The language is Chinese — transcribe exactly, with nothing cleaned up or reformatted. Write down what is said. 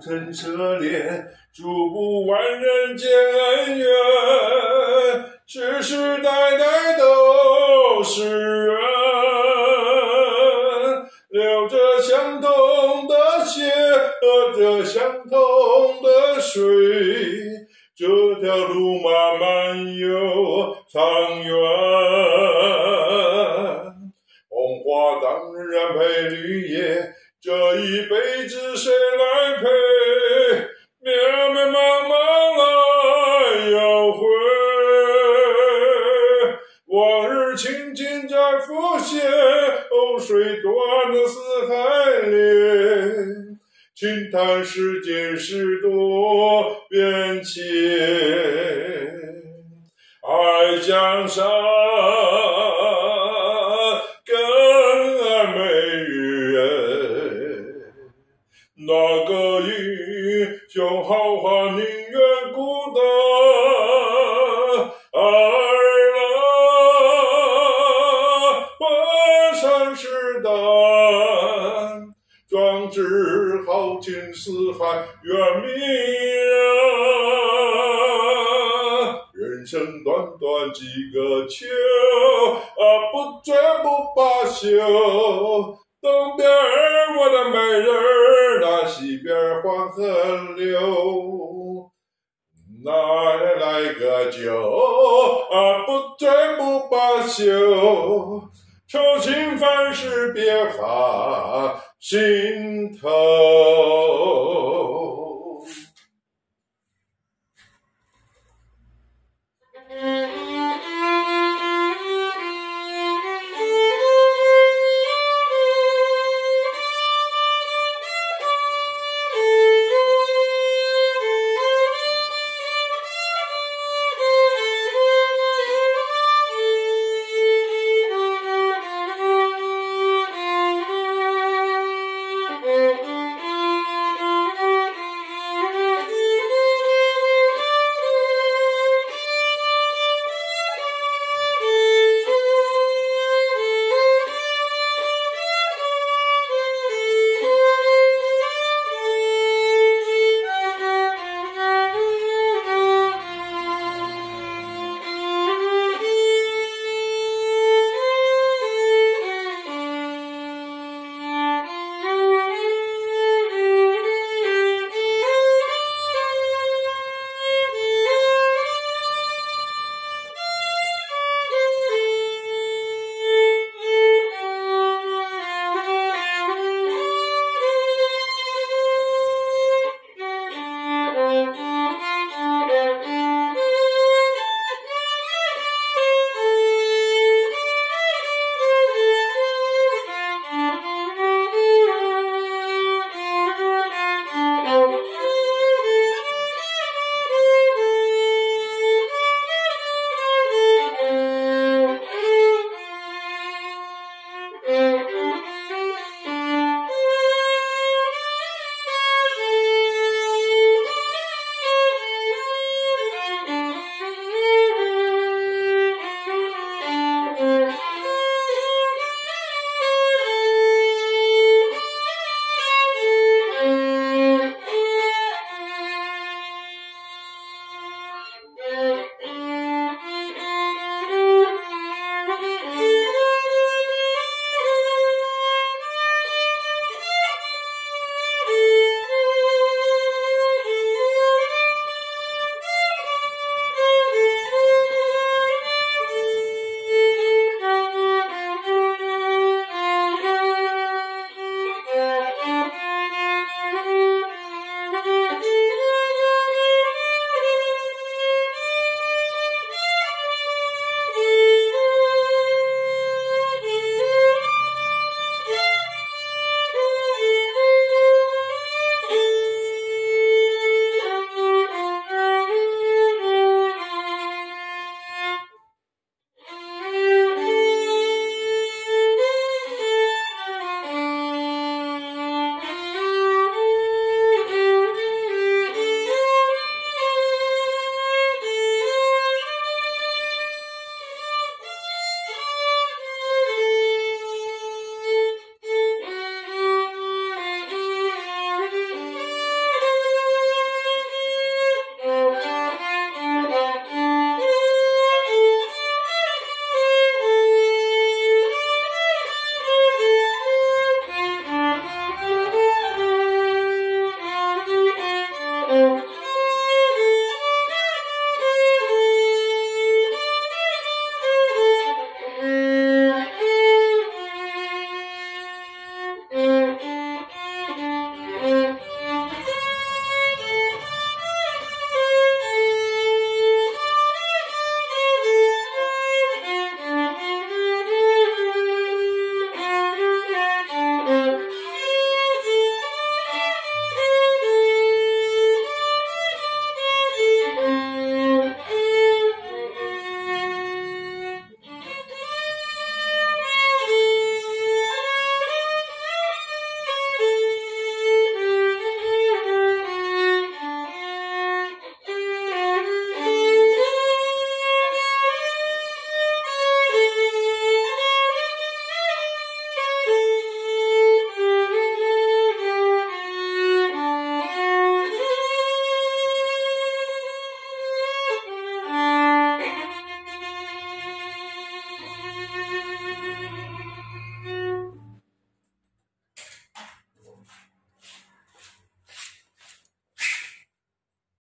曾涉猎，数不完人间恩怨，世世代代都是缘，流着相同的血，喝着相同的水，这条路漫漫又长远。红花当然配绿叶，这一辈子谁来陪？绵绵茫茫来又回，往日情景在浮现，洪水断了四海连，轻叹世间事多变迁。爱江山更爱美人，那个英雄豪华宁愿孤单，爱了万山是胆，壮志豪情四海远名人，人生短短几个秋，啊，不醉不罢休。东边我的美人，那西边黄河流，来来个酒，啊，不醉不罢休。愁情烦事别发心头。